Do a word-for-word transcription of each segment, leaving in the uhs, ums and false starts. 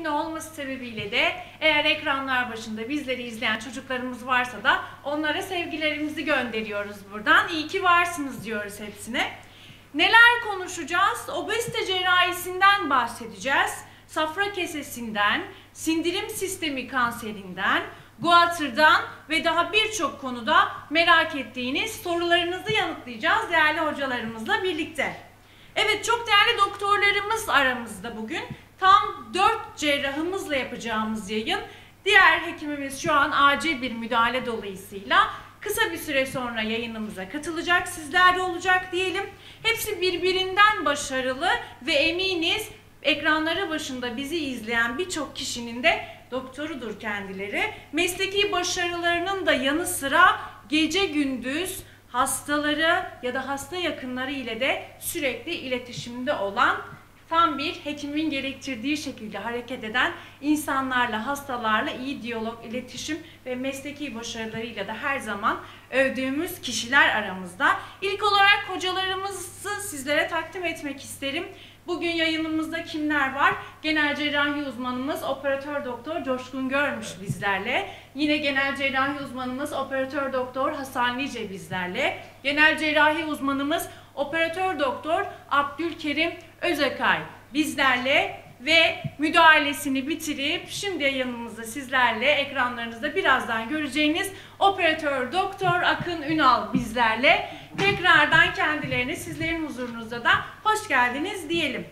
yeni olması sebebiyle de eğer ekranlar başında bizleri izleyen çocuklarımız varsa da onlara sevgilerimizi gönderiyoruz buradan. İyi ki varsınız diyoruz hepsine. Neler konuşacağız? Obezite cerrahisinden bahsedeceğiz. Safra kesesinden, sindirim sistemi kanserinden, guatırdan ve daha birçok konuda merak ettiğiniz sorularınızı yanıtlayacağız değerli hocalarımızla birlikte. Evet, çok değerli doktorlarımız aramızda bugün. Tam dört cerrahımızla yapacağımız yayın. Diğer hekimimiz şu an acil bir müdahale dolayısıyla kısa bir süre sonra yayınımıza katılacak, sizler de olacak diyelim. Hepsi birbirinden başarılı ve eminiz ekranları başında bizi izleyen birçok kişinin de doktorudur kendileri. Mesleki başarılarının da yanı sıra gece gündüz hastaları ya da hasta yakınları ile de sürekli iletişimde olan, tam bir hekimin gerektirdiği şekilde hareket eden, insanlarla, hastalarla iyi diyalog, iletişim ve mesleki başarılarıyla da her zaman övdüğümüz kişiler aramızda. İlk olarak hocalarımızı sizlere takdim etmek isterim. Bugün yayınımızda kimler var? Genel cerrahi uzmanımız Operatör Doktor Coşkun Görmüş bizlerle. Yine genel cerrahi uzmanımız Operatör Doktor Hasan Nice bizlerle. Genel cerrahi uzmanımız Operatör Doktor Abdülkerim Özakay bizlerle ve müdahalesini bitirip şimdi yayınımızda sizlerle ekranlarınızda birazdan göreceğiniz Operatör Doktor Akın Ünal bizlerle. Tekrardan kendilerine sizlerin huzurunuzda da hoş geldiniz diyelim.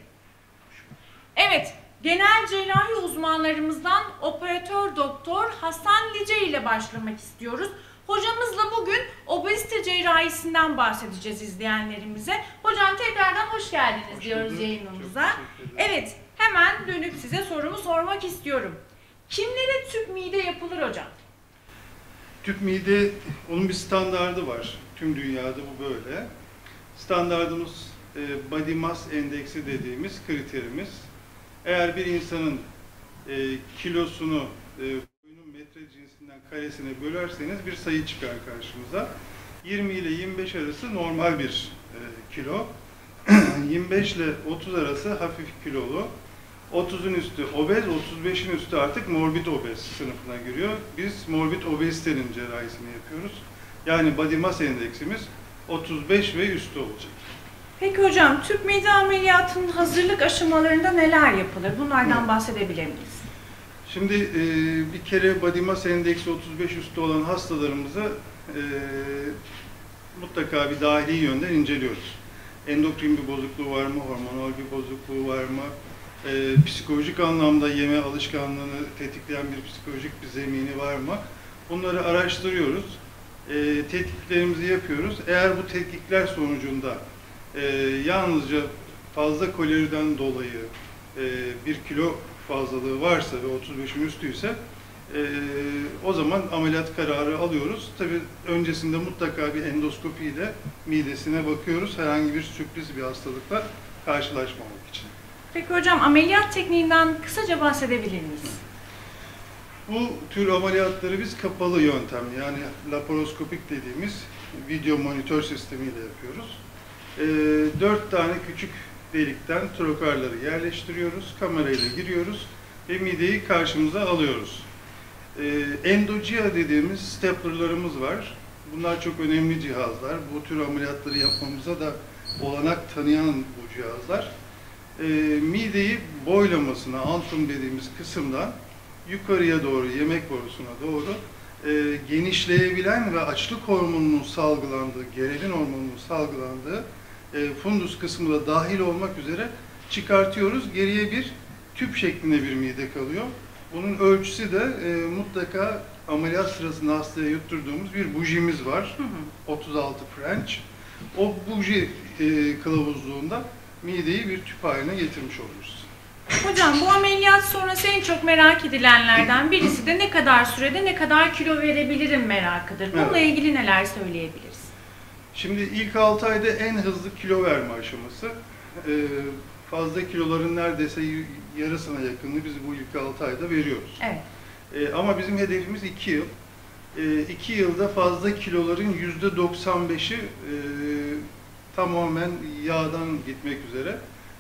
Evet, genel cerrahi uzmanlarımızdan Operatör Doktor Hasan Lice ile başlamak istiyoruz. Hocamızla bugün obezite cerrahisinden bahsedeceğiz izleyenlerimize. Hocam tekrardan hoş geldiniz hoş diyoruz yayınımıza. Evet, hemen dönüp size sorumu sormak istiyorum. Kimlere tüp mide yapılır hocam? Tüp mide, onun bir standardı var. Tüm dünyada bu böyle. Standardımız e, body mass endeksi dediğimiz kriterimiz. Eğer bir insanın e, kilosunu e, boyunun metre cinsinden karesine bölerseniz bir sayı çıkar karşımıza. yirmi ile yirmi beş arası normal bir e, kilo. yirmi beş ile otuz arası hafif kilolu. otuzun üstü obez, otuz beşin üstü artık morbid obez sınıfına giriyor. Biz morbid obezitenin cerrahisini yapıyoruz. Yani body mass endeksimiz otuz beş ve üstü olacak. Peki hocam, tüp mide ameliyatının hazırlık aşamalarında neler yapılır? Bunlardan bahsedebilir miyiz? Şimdi e, bir kere body mass endeksi otuz beş üstü olan hastalarımızı e, mutlaka bir dahili yönden inceliyoruz. Endokrin bir bozukluğu var mı, hormonal bir bozukluğu var mı, e, psikolojik anlamda yeme alışkanlığını tetikleyen bir psikolojik bir zemini var mı? Bunları araştırıyoruz. E, tetkiklerimizi yapıyoruz. Eğer bu tetkikler sonucunda e, yalnızca fazla koloriden dolayı e, bir kilo fazlalığı varsa ve otuz beşin üstüyse e, o zaman ameliyat kararı alıyoruz. Tabii öncesinde mutlaka bir endoskopi ile midesine bakıyoruz. Herhangi bir sürpriz bir hastalıkla karşılaşmamak için. Peki hocam, ameliyat tekniğinden kısaca bahsedebilir miyiz? Bu tür ameliyatları biz kapalı yöntem, yani laparoskopik dediğimiz video monitör sistemiyle yapıyoruz. E, dört tane küçük delikten trokarları yerleştiriyoruz, kamerayla giriyoruz ve mideyi karşımıza alıyoruz. E, endogia dediğimiz staplerlarımız var. Bunlar çok önemli cihazlar. Bu tür ameliyatları yapmamıza da olanak tanıyan bu cihazlar. E, mideyi boylamasına, antrum dediğimiz kısımdan yukarıya doğru, yemek borusuna doğru e, genişleyebilen ve açlık hormonunun salgılandığı, gerelin hormonunun salgılandığı e, fundus kısmı da dahil olmak üzere çıkartıyoruz. Geriye bir tüp şeklinde bir mide kalıyor. Bunun ölçüsü de e, mutlaka ameliyat sırasında hastaya yutturduğumuz bir bujimiz var. Hı hı. otuz altı French. O buji e, kılavuzluğunda mideyi bir tüp haline getirmiş oluruz. Hocam, bu ameliyat sonrası en çok merak edilenlerden birisi de ne kadar sürede ne kadar kilo verebilirim merakıdır. Bununla evet. ilgili neler söyleyebiliriz? Şimdi ilk altı ayda en hızlı kilo verme aşaması. Ee, fazla kiloların neredeyse yarısına yakınını biz bu ilk altı ayda veriyoruz. Evet. Ee, ama bizim hedefimiz iki yıl. Ee, iki yılda fazla kiloların yüzde doksan beşi e, tamamen yağdan gitmek üzere.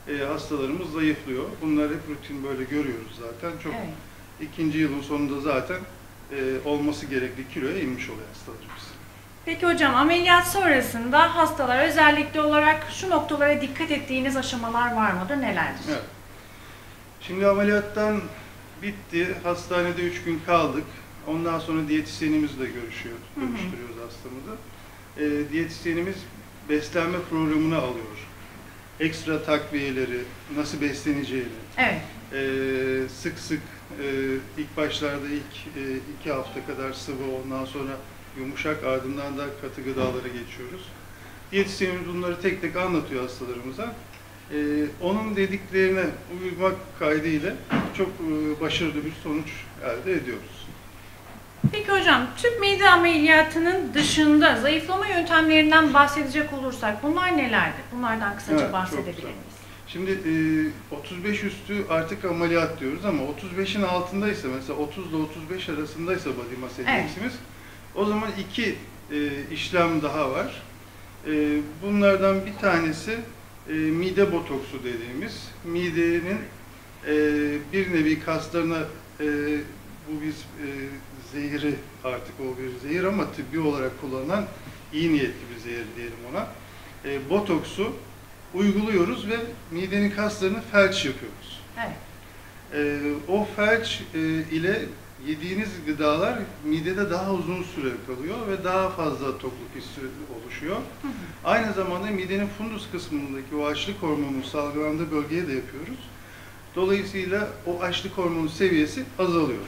e, hastalarımız zayıflıyor. Bunlar hep rutin böyle görüyoruz zaten. Çok Evet. ikinci yılın sonunda zaten e, olması gerekli kiloya inmiş oluyor hastalarımız. Peki hocam, ameliyat sonrasında hastalar özellikle olarak şu noktalara dikkat ettiğiniz aşamalar var mıdır? Nelerdir? Evet. Şimdi ameliyattan bitti. Hastanede üç gün kaldık. Ondan sonra diyetisyenimizle görüşüyor, Hı hı. görüştürüyoruz hastamızı. E, diyetisyenimiz beslenme programını alıyor. Ekstra takviyeleri, nasıl besleneceğini, Evet. e, sık sık e, ilk başlarda ilk e, iki hafta kadar sıvı, ondan sonra yumuşak, ardından da katı gıdalara geçiyoruz. Diyetisyenimiz bunları tek tek anlatıyor hastalarımıza. Ee, onun dediklerine uymak kaydıyla çok e, başarılı bir sonuç elde ediyoruz. Peki hocam, tüp mide ameliyatının dışında zayıflama yöntemlerinden bahsedecek olursak bunlar nelerdir? Bunlardan kısaca Evet, çok bahsedebilir güzel. miyiz? Şimdi e, otuz beş üstü artık ameliyat diyoruz ama otuz beşin altındaysa, mesela otuz ile otuz beş arasındaysa body mass indeksimiz, o zaman iki e, işlem daha var. E, bunlardan bir tanesi e, mide botoksu dediğimiz, midenin e, bir nevi kaslarına, e, bu biz e, zehri, artık o bir zehir ama tıbbi olarak kullanılan iyi niyetli bir zehir diyelim ona. E, botoksu uyguluyoruz ve midenin kaslarını felç yapıyoruz. Evet. E, o felç e, ile yediğiniz gıdalar midede daha uzun süre kalıyor ve daha fazla tokluk hissi oluşuyor. Hı hı. Aynı zamanda midenin fundus kısmındaki o açlık hormonunun salgılandığı bölgeye de yapıyoruz. Dolayısıyla o açlık hormonu seviyesi azalıyor.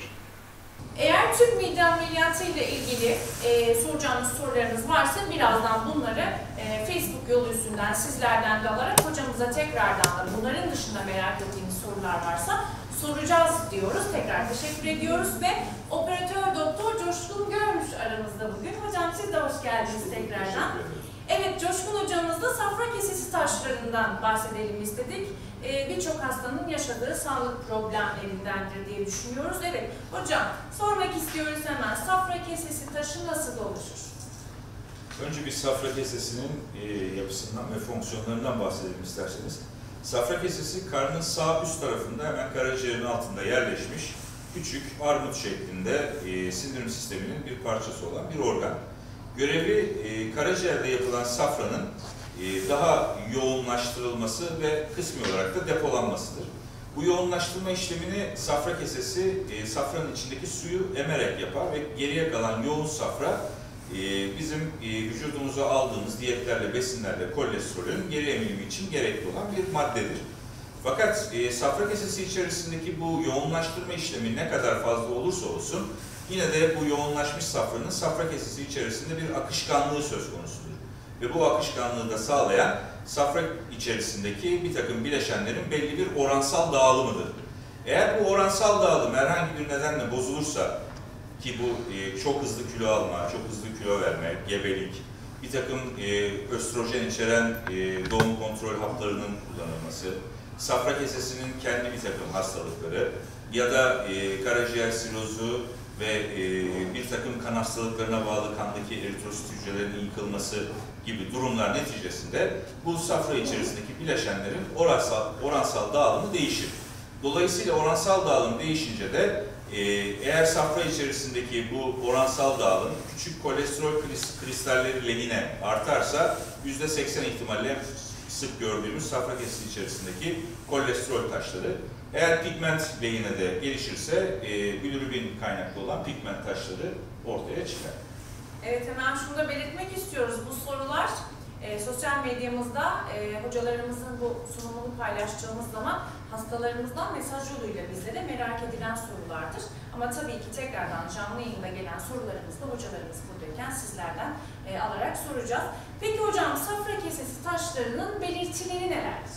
Eğer tüp mide ameliyatı ile ilgili e, soracağınız sorularınız varsa birazdan bunları e, Facebook yolu üstünden sizlerden de alarak hocamıza tekrardan da bunların dışında merak ettiğiniz sorular varsa soracağız diyoruz. Tekrar teşekkür ediyoruz ve operatör doktor Coşkun Görmüş aramızda bugün. Hocam siz de hoş geldiniz tekrardan. Evet, Coşkun hocamızla safra kesesi taşlarından bahsedelim istedik. Ee, Birçok hastanın yaşadığı sağlık problemlerindendir diye düşünüyoruz. Evet, hocam sormak istiyoruz hemen. Safra kesesi taşı nasıl oluşur? Önce bir safra kesesinin e, yapısından ve fonksiyonlarından bahsedelim isterseniz. Safra kesesi karnın sağ üst tarafında hemen karaciğerin altında yerleşmiş küçük armut şeklinde e, sindirim sisteminin bir parçası olan bir organ. Görevi e, karaciğerde yapılan safranın e, daha yoğunlaştırılması ve kısmi olarak da depolanmasıdır. Bu yoğunlaştırma işlemini safra kesesi e, safranın içindeki suyu emerek yapar ve geriye kalan yoğun safra e, bizim e, vücudumuza aldığımız diyetlerle, besinlerle kolesterolün geri emilimi için gerekli olan bir maddedir. Fakat e, safra kesesi içerisindeki bu yoğunlaştırma işlemi ne kadar fazla olursa olsun yine de bu yoğunlaşmış safranın safra kesesi içerisinde bir akışkanlığı söz konusudur. Ve bu akışkanlığı da sağlayan safra içerisindeki bir takım bileşenlerin belli bir oransal dağılımıdır. Eğer bu oransal dağılım herhangi bir nedenle bozulursa, ki bu e, çok hızlı kilo alma, çok hızlı kilo verme, gebelik, bir takım e, östrojen içeren e, doğum kontrol haplarının kullanılması, safra kesesinin kendi bir takım hastalıkları ya da e, karaciğer sirozu ve e, bir takım kan hastalıklarına bağlı kandaki eritrosit hücrelerinin yıkılması gibi durumlar neticesinde bu safra içerisindeki bileşenlerin oransal, oransal dağılımı değişir. Dolayısıyla oransal dağılım değişince de e, eğer safra içerisindeki bu oransal dağılım küçük kolesterol kristalleri lehine artarsa yüzde seksen ihtimalle sık gördüğümüz safra kesesi içerisindeki kolesterol taşları. Eğer pigment lehine de gelişirse e, bilirubin kaynaklı olan pigment taşları ortaya çıkar. Evet, hemen şunu da belirtmek istiyoruz. Bu sorular e, sosyal medyamızda e, hocalarımızın bu sunumunu paylaştığımız zaman hastalarımızdan mesaj yoluyla bizlere merak edilen sorulardır. Ama tabii ki tekrardan canlı yayında gelen sorularımızı da hocalarımız buradayken sizlerden e, alarak soracağız. Peki hocam, safra kesesi taşlarının belirtileri nelerdir?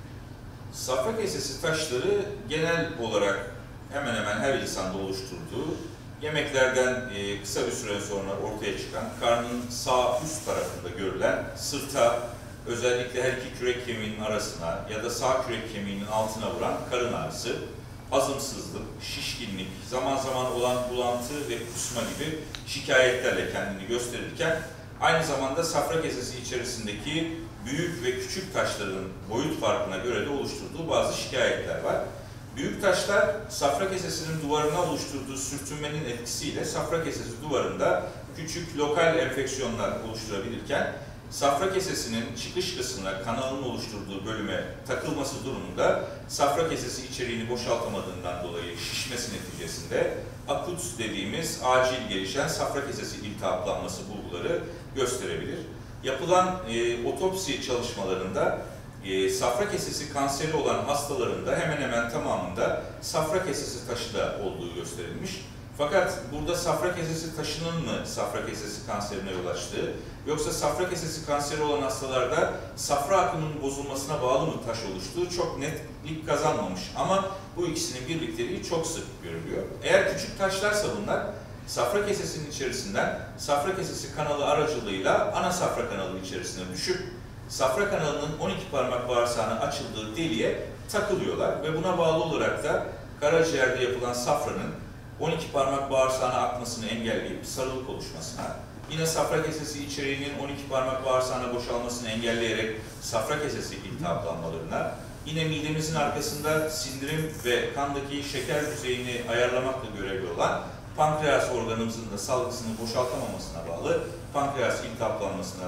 Safra kesesi taşları genel olarak hemen hemen her insanda oluşturduğu yemeklerden e, kısa bir süre sonra ortaya çıkan, karnın sağ üst tarafında görülen, sırta, özellikle her iki kürek kemiğinin arasına ya da sağ kürek kemiğinin altına vuran karın ağrısı, hazımsızlık, şişkinlik, zaman zaman olan bulantı ve kusma gibi şikayetlerle kendini gösterirken, aynı zamanda safra kesesi içerisindeki büyük ve küçük taşların boyut farkına göre de oluşturduğu bazı şikayetler var. Büyük taşlar safra kesesinin duvarına oluşturduğu sürtünmenin etkisiyle safra kesesi duvarında küçük lokal enfeksiyonlar oluşturabilirken safra kesesinin çıkış kısmına kanalın oluşturduğu bölüme takılması durumunda safra kesesi içeriğini boşaltamadığından dolayı şişmesi neticesinde akut dediğimiz acil gelişen safra kesesi iltihaplanması bulguları gösterebilir. Yapılan e, otopsi çalışmalarında e, safra kesesi kanseri olan hastalarında hemen hemen tamamında safra kesesi taşı da olduğu gösterilmiş. Fakat burada safra kesesi taşının mı safra kesesi kanserine yol açtığı, yoksa safra kesesi kanseri olan hastalarda safra akımının bozulmasına bağlı mı taş oluştuğu çok netlik kazanmamış. Ama bu ikisinin birlikteliği çok sık görülüyor. Eğer küçük taşlarsa bunlar, safra kesesinin içerisinden safra kesesi kanalı aracılığıyla ana safra kanalı içerisine düşüp safra kanalının on iki parmak bağırsağına açıldığı deliğe takılıyorlar ve buna bağlı olarak da karaciğerde yapılan safranın on iki parmak bağırsağına akmasını engelleyip sarılık oluşmasına, yine safra kesesi içeriğinin on iki parmak bağırsağına boşalmasını engelleyerek safra kesesi iltihaplanmalarına, yine midemizin arkasında sindirim ve kandaki şeker düzeyini ayarlamakla görevli olan pankreas organımızın da salgısını boşaltamamasına bağlı, pankreas iltihaplanmasına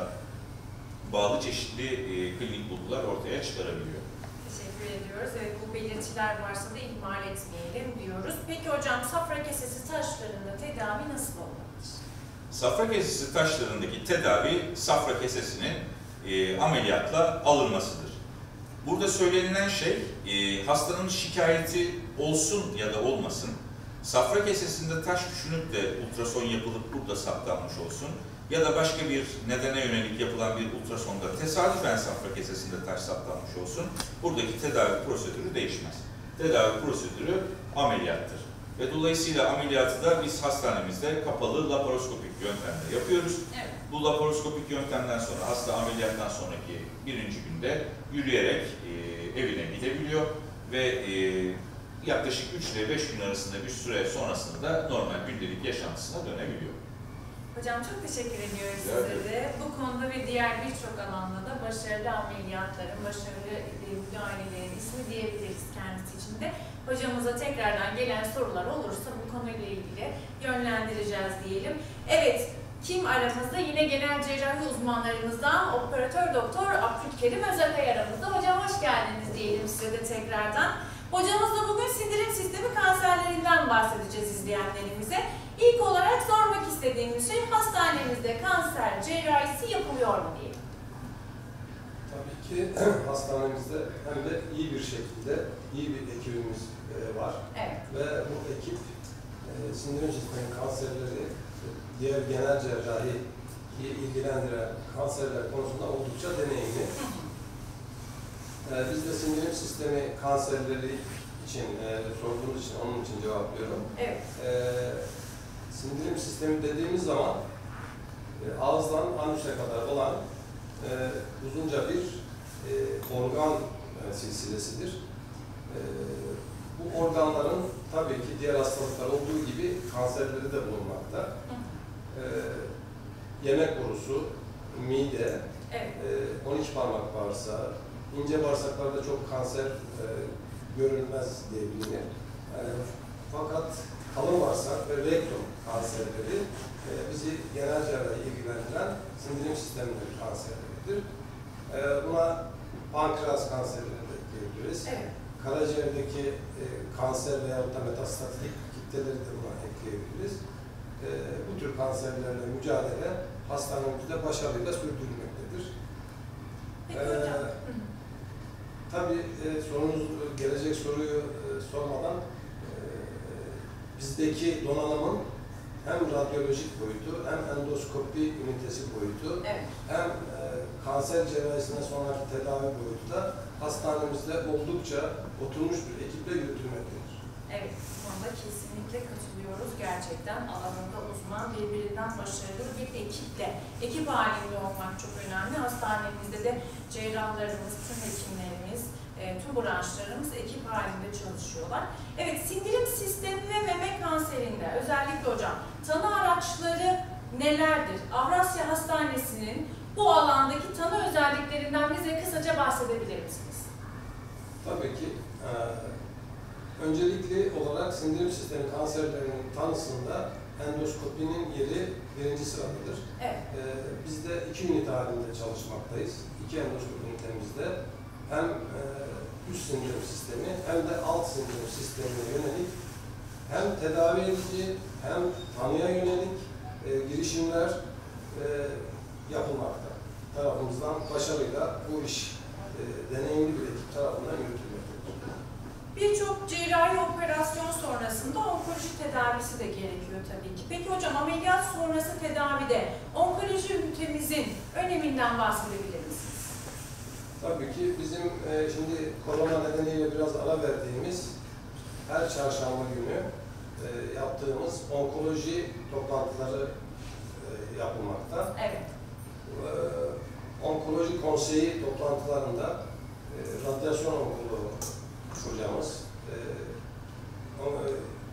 bağlı çeşitli e, klinik bulgular ortaya çıkarabiliyor. Teşekkür ediyoruz. Evet, bu belirtiler varsa da ihmal etmeyelim diyoruz. Peki hocam, safra kesesi taşlarında tedavi nasıl olmalıdır? Safra kesesi taşlarındaki tedavi safra kesesinin e, ameliyatla alınmasıdır. Burada söylenilen şey e, hastanın şikayeti olsun ya da olmasın, safra kesesinde taş düşünüp de ultrason yapılıp burada saptanmış olsun ya da başka bir nedene yönelik yapılan bir ultrasonda tesadüfen safra kesesinde taş saptanmış olsun, buradaki tedavi prosedürü değişmez. Tedavi prosedürü ameliyattır. Ve dolayısıyla ameliyatı da biz hastanemizde kapalı laparoskopik yöntemle yapıyoruz. Evet. Bu laparoskopik yöntemden sonra hasta ameliyattan sonraki birinci günde yürüyerek e, evine gidebiliyor ve e, yaklaşık üç ile beş gün arasında bir süre sonrasında da normal gündelik yaşantısına dönebiliyor. Hocam çok teşekkür ediyoruz Evet. size de. Bu konuda ve diğer birçok alanda da başarılı ameliyatların, başarılı müdahalelerin ismi diyebiliriz kendisi için de. Hocamıza tekrardan gelen sorular olursa bu konuyla ilgili yönlendireceğiz diyelim. Evet, kim aramızda? Yine genel cerrahi uzmanlarımızdan operatör doktor Abdülkerim Özakay aramızda. Hocam hoş geldiniz diyelim size de tekrardan. Hocamızla bugün sindirim sistemi kanserlerinden bahsedeceğiz izleyenlerimize. İlk olarak sormak istediğimiz şey, hastanemizde kanser cerrahisi yapılıyor mu diye. Tabii ki hastanemizde hem de iyi bir şekilde iyi bir ekibimiz e, var. Evet. Ve bu ekip e, sindirim sistemi kanserleri, e, diğer genel cerrahi ilgilendiren kanserler konusunda oldukça deneyimli. E, biz de sindirim sistemi kanserleri için e, sorduğunuz için onun için cevaplıyorum. Evet. E, sindirim sistemi dediğimiz zaman e, ağızdan anüse kadar olan e, uzunca bir e, organ e, silsilesidir. E, bu organların tabii ki diğer hastalıklar olduğu gibi kanserleri de bulunmakta. E, yemek borusu, mide, Evet. e, on iki parmak bağırsağı, ince bağırsaklarda çok kanser e, görülmez diye bilinir. Yani, fakat kalın bağırsak ve rektum kanserleri e, bizi genel cerrahi ilgilendiren sindirim sistemleri kanserleridir. E, buna pankreas kanserleri de ekleyebiliriz. Evet. Karaciğerdeki e, kanser veyahut da metastatik kitleleri de buna ekleyebiliriz. E, bu tür kanserlerle mücadele hastanemizde başarıyla sürdürülmektedir. Peki Ee, hocam. Tabii e, sorunuz, gelecek soruyu e, sormadan e, bizdeki donanımın hem radyolojik boyutu, hem endoskopi ünitesi boyutu, Evet. hem e, kanser cerrahisine sonraki tedavi boyutu da hastanemizde oldukça oturmuş bir ekiple yürütülmektedir. Evet, bu konuda kesinlikle katılıyoruz. Gerçekten alanında uzman, birbirinden başarılı bir ekiple, ekip halinde olmak çok önemli. Hastanemizde de cerrahlarımız, tüm hekimlerimiz, e, tüm branşlarımız ekip halinde çalışıyorlar. Evet, sindirim sistemi ve meme kanserinde özellikle hocam tanı araçları nelerdir? Avrasya Hastanesi'nin bu alandaki tanı özelliklerinden bize kısaca bahsedebilir misiniz? Tabii ki. E, öncelikli olarak sindirim sistemi kanserlerinin tanısında endoskopinin yeri birinci sıradadır. Evet. E, biz de iki ünite halinde çalışmaktayız. İki endoskopi ünitemizde hem e, üst sindirim sistemi hem de alt sindirim sistemine yönelik hem tedavi edici hem tanıya yönelik e, girişimler e, yapılmakta. Tarafımızdan başarıyla bu iş e, deneyimli bir ekip tarafından yürütülmektedir. Birçok cerrahi operasyon sonrasında onkoloji tedavisi de gerekiyor tabii ki. Peki hocam, ameliyat sonrası tedavide onkoloji ünitemizin öneminden bahsedebilir misiniz? Tabii ki bizim e, şimdi korona nedeniyle biraz ara verdiğimiz her çarşamba günü e, yaptığımız onkoloji toplantıları e, yapılmakta. Evet. E, onkoloji konseyi toplantılarında e, radyasyon onkoloğu hocamız, e, o, e,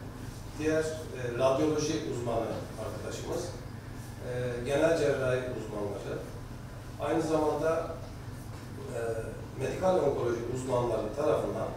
diğer e, radyoloji uzmanı arkadaşımız, e, genel cerrahi uzmanları, aynı zamanda e, medikal onkoloji uzmanları tarafından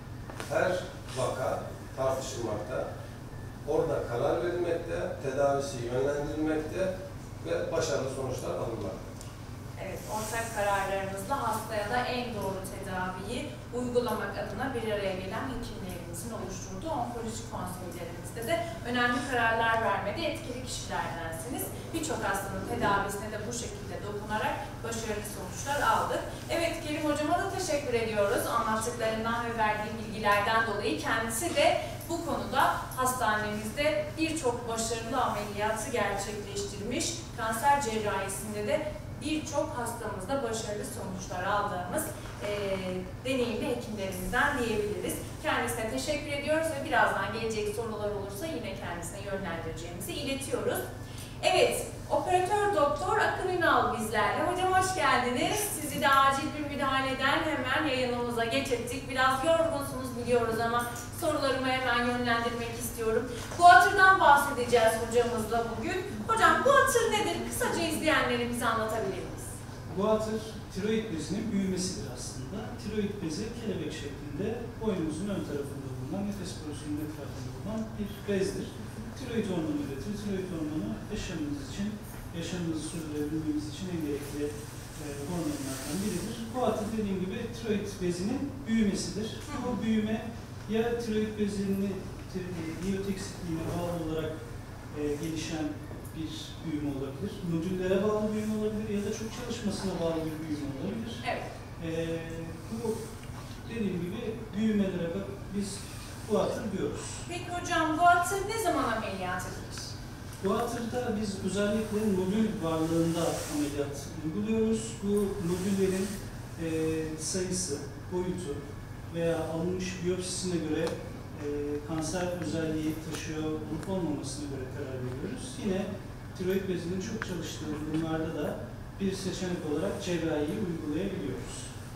her vaka tartışılmakta, orada karar verilmekte, tedavisi yönlendirilmekte ve başarılı sonuçlar alınmaktadır. Evet, ortak kararlarımızla hastaya da en doğru tedaviyi uygulamak adına bir araya gelen hekimlerimizin oluşturduğu onkoloji konseylerimizde de önemli kararlar vermede etkili kişilerdensiniz. Birçok hastanın tedavisine de bu şekilde dokunarak başarılı sonuçlar aldık. Evet, Kerim Hocama da teşekkür ediyoruz. Anlattıklarından ve verdiği bilgilerden dolayı kendisi de bu konuda hastanemizde birçok başarılı ameliyatı gerçekleştirmiş, kanser cerrahisinde de birçok hastamızda başarılı sonuçlar aldığımız e, deneyimli hekimlerimizden diyebiliriz. Kendisine teşekkür ediyoruz ve birazdan gelecek sorular olursa yine kendisine yönlendireceğimizi iletiyoruz. Evet, operatör doktor Akın Ünal bizlerle. Hocam hoş geldiniz. Sizi de acil bir müdahaleden hemen yayınımıza geçirdik. Biraz yorgunsunuz biliyoruz ama sorularımı hemen yönlendirmek istiyorum. Guattr'dan bahsedeceğiz hocamızla bugün. Hocam Guattr nedir? Kısaca izleyenlerimize anlatabilir miyiz? Guattr, tiroid bezinin büyümesidir aslında. Tiroid bezi kelebek şeklinde boynumuzun ön tarafında bulunan, nefes borusunun etrafında bulunan bir bezdir. Tiroid hormonu üretir. Tiroid hormonu yaşamımız için, yaşamımızı sürdürebilmemiz için en gerekli e, hormonlardan biridir. Guattr dediğim gibi tiroid bezinin büyümesidir. Bu büyüme ya tiroid bezini biyotik eksikliğine bağlı olarak e, gelişen bir büyüme olabilir, nodüllere bağlı büyüme olabilir ya da çok çalışmasına bağlı bir büyüme olabilir. Evet. E, bu dediğim gibi büyümelere bak biz Guattr diyoruz. Peki hocam Guattr ne zaman ameliyat edilir? Guattr'da biz özellikle nodül varlığında ameliyat uyguluyoruz. Bu nodüllerin e, sayısı, boyutu veya alınmış biyopsisine göre e, kanser özelliği taşıyor olup olmamasına göre karar veriyoruz. Yine tiroid bezinin çok çalıştığı durumlarda da bir seçenek olarak cerrahiyi uygulayabiliyoruz.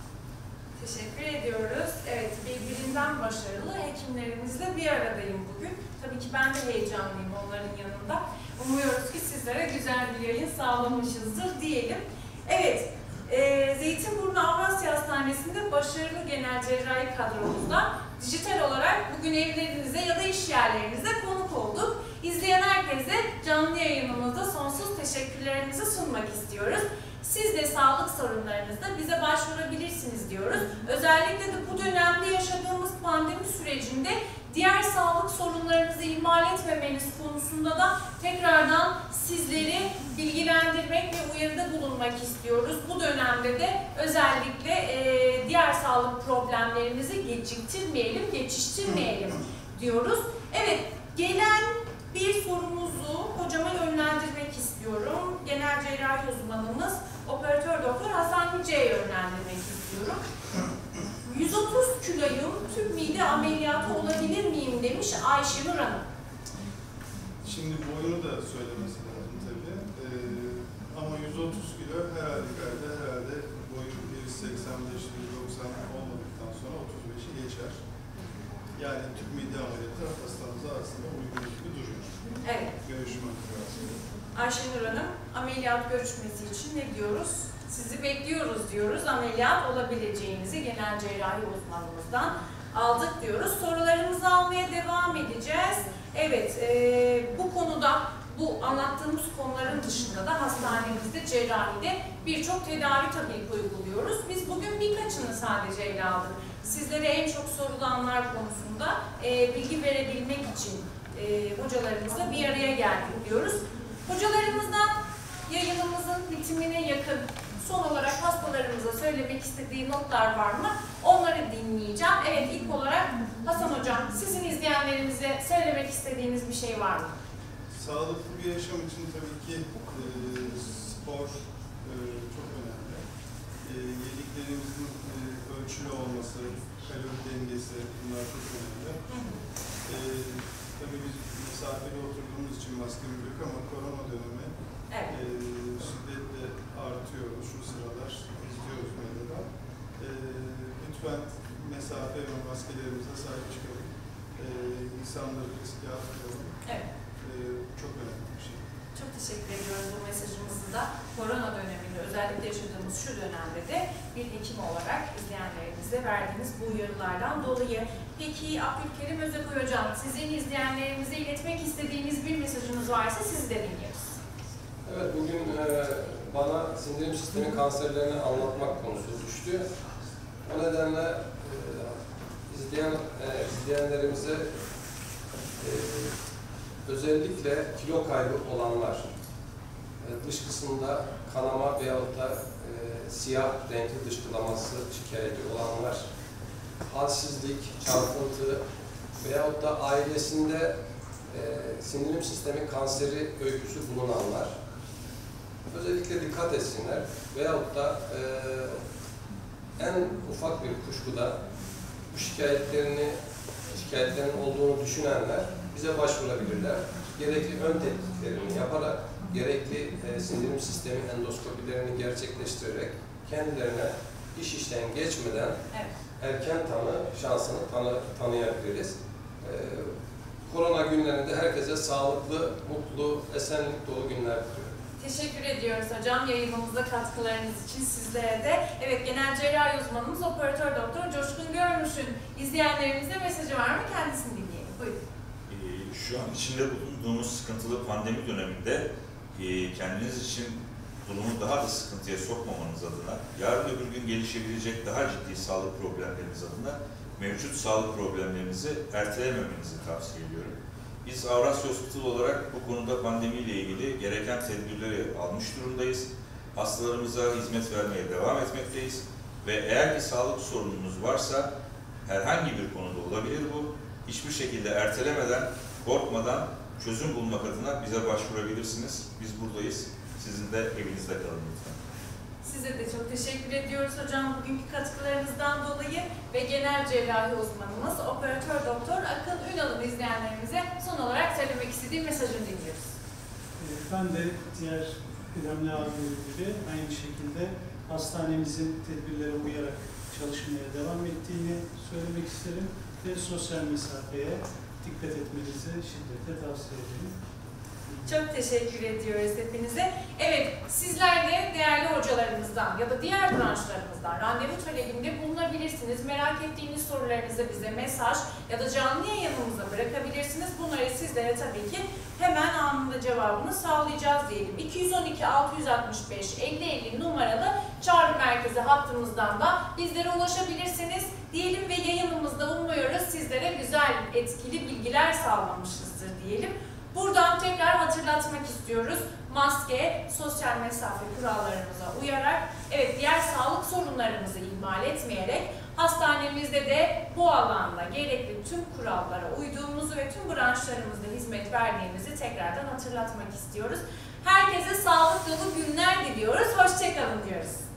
Teşekkür ediyoruz. Evet, birbirinden başarılı hekimlerimizle bir aradayım bugün. Tabii ki ben de heyecanlıyım onların yanında. Umuyoruz ki sizlere güzel bir yayın sağlamışızdır diyelim. Evet, e, Zeytinburnu Avrasya Hastanesi'nde başarılı genel cerrahi kadromuzda dijital olarak bugün evlerinize ya da iş yerlerinize konuk olduk. İzleyen herkese canlı yayınımızda sonsuz teşekkürlerimizi sunmak istiyoruz. Siz de sağlık sorunlarınızda bize başvurabilirsiniz diyoruz. Özellikle de bu dönemde yaşadığımız pandemi sürecinde diğer sağlık sorunlarınızı ihmal etmemeniz konusunda da tekrardan sizleri bilgilendirmek ve uyarıda bulunmak istiyoruz. Bu dönemde de özellikle e, diğer sağlık problemlerimizi geciktirmeyelim, geçiştirmeyelim diyoruz. Evet, gelen bir sorumuzu hocama yönlendirmek istiyorum. Genel cerrahi uzmanımız operatör doktor Hasan Yüce'ye yönlendirmek istiyorum. yüz otuz kiloyum, tüp mide ameliyatı olabilir miyim demiş Ayşenur Hanım. Şimdi boyunu da söylemesi lazım tabii. Ee, ama yüz otuz kilo her halükarda herhalde boyu bir seksen beş doksan olmadıktan sonra otuz beşi geçer. Yani tüp mide ameliyatı hastamıza aslında uygun gibi duruyor. Evet. Görüşme hatırlatıyor. Ayşenur Hanım, ameliyat görüşmesi için ne diyoruz? Sizi bekliyoruz diyoruz. Ameliyat olabileceğinizi genel cerrahi uzmanımızdan aldık diyoruz. Sorularımızı almaya devam edeceğiz. Evet, e, bu konuda, bu anlattığımız konuların dışında da hastanemizde, cerrahide birçok tedavi tabii uyguluyoruz. Biz bugün birkaçını sadece ele aldık. Sizlere en çok sorulanlar konusunda e, bilgi verebilmek için e, hocalarımızla bir araya geldik diyoruz. Hocalarımızdan yayınımızın bitimine yakın son olarak hastalarımıza söylemek istediği notlar var mı? Onları dinleyeceğim. Evet, ilk olarak Hasan Hocam, sizin izleyenlerimize söylemek istediğiniz bir şey var mı? Sağlıklı bir yaşam için tabii ki e, spor e, çok önemli. E, yediklerimizin e, ölçülü olması, kalori dengesi bunlar çok önemli. E, tabii biz misafirle oturduğumuz için maskemiz yok ama korona dönemi Evet. e, şiddetle artıyor şu sıralar. İzliyoruz medyada. E, lütfen mesafe ve maskelerimize sahip çıkalım. E, insanları riske atmayalım. Evet. E, çok önemli bir şey. Çok teşekkür ediyoruz bu mesajımızı da korona döneminde, özellikle yaşadığımız şu dönemde de bir hekim olarak izleyenlerimize verdiğiniz bu uyarılardan dolayı. Peki Abdülkerim Özekoy Hocam, sizin izleyenlerimize iletmek istediğiniz bir mesajınız varsa sizi de dinliyoruz. Evet, bugün e, bana sindirim sistemi kanserlerini anlatmak konusu düştü. O nedenle e, izleyen e, izleyenlerimize e, özellikle kilo kaybı olanlar, e, dış kısımda kanama veyahut da e, siyah renkli dışkılaması şikayeti olanlar, halsizlik, çarpıntı veyahut da ailesinde e, sindirim sistemi kanseri öyküsü bulunanlar özellikle dikkat etsinler veyahut da e, en ufak bir kuşkuda bu şikayetlerini şikayetlerinin olduğunu düşünenler bize başvurabilirler. Gerekli ön tetkiklerini yaparak, gerekli e, sindirim sistemi endoskopilerini gerçekleştirerek kendilerine iş işten geçmeden Evet. erken tanı şansını tanı, tanıyabiliriz. E, korona günlerinde herkese sağlıklı, mutlu, esenlik dolu günler diliyorum. Teşekkür ediyoruz hocam yayınımıza katkılarınız için sizlere de. Evet, genel cerrahi uzmanımız operatör doktor Coşkun Görmüş'ün izleyenlerimize mesajı var mı? Kendisini dinleyelim. Buyurun. Ee, şu an içinde bulunduğumuz sıkıntılı pandemi döneminde e, kendiniz için durumu daha da sıkıntıya sokmamanız adına, yarın öbür gün gelişebilecek daha ciddi sağlık problemleriniz adına mevcut sağlık problemlerinizi ertelememenizi tavsiye ediyorum. Biz Avrasya Hospital olarak bu konuda pandemiyle ilgili gereken tedbirleri almış durumdayız. Hastalarımıza hizmet vermeye devam etmekteyiz. Ve eğer ki sağlık sorununuz varsa herhangi bir konuda olabilir bu. Hiçbir şekilde ertelemeden, korkmadan çözüm bulmak adına bize başvurabilirsiniz. Biz buradayız. Sizin de evinizde kalın lütfen. Size de çok teşekkür ediyoruz hocam bugünkü katkılarınızdan dolayı ve genel cerrahi uzmanımız operatör doktor Akın Ünal'ın izleyenlerimize son olarak söylemek istediğim mesajını dinliyoruz. Ben de diğer kıdemli abilerim gibi aynı şekilde hastanemizin tedbirlere uyarak çalışmaya devam ettiğini söylemek isterim ve sosyal mesafeye dikkat etmenizi şiddetle tavsiye ederim. Çok teşekkür ediyoruz hepinize. Evet, sizler de değerli hocalarımızdan ya da diğer branşlarımızdan randevu talebinde bulunabilirsiniz. Merak ettiğiniz sorularınızı bize mesaj ya da canlı yayınımıza bırakabilirsiniz. Bunları sizlere tabii ki hemen anında cevabını sağlayacağız diyelim. iki yüz on iki altı yüz altmış beş elli elli numaralı çağrı merkezi hattımızdan da bizlere ulaşabilirsiniz diyelim ve yayınımızda umuyoruz sizlere güzel, etkili bilgiler sağlamışızdır diyelim. Buradan tekrar hatırlatmak istiyoruz. Maske, sosyal mesafe kurallarımıza uyarak, evet diğer sağlık sorunlarımızı ihmal etmeyerek hastanemizde de bu alanda gerekli tüm kurallara uyduğumuzu ve tüm branşlarımızda hizmet verdiğimizi tekrardan hatırlatmak istiyoruz. Herkese sağlık dolu günler diliyoruz. Hoşça kalın diyoruz.